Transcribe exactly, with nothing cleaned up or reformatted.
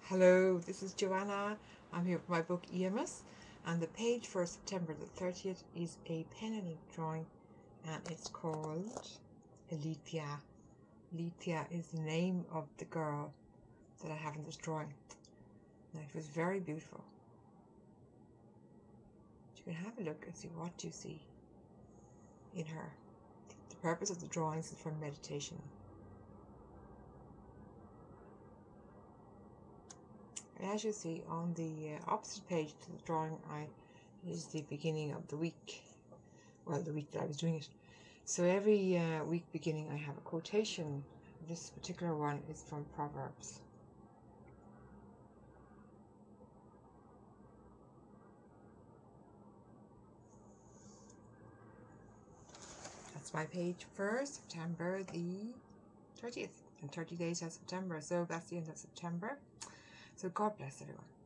Hello, this is Joanna. I'm here with my book E M S, and the page for September the thirtieth is a pen and ink drawing, and it's called Alethea. Alethea is the name of the girl that I have in this drawing. Now, it was very beautiful. You can have a look and see what you see in her. The purpose of the drawings is for meditation. And as you see on the uh, opposite page to the drawing, I is the beginning of the week. Well, the week that I was doing it. So every uh, week beginning I have a quotation. This particular one is from Proverbs. That's my page for September the thirtieth. And thirty days of September. So that's the end of September. So God bless everyone.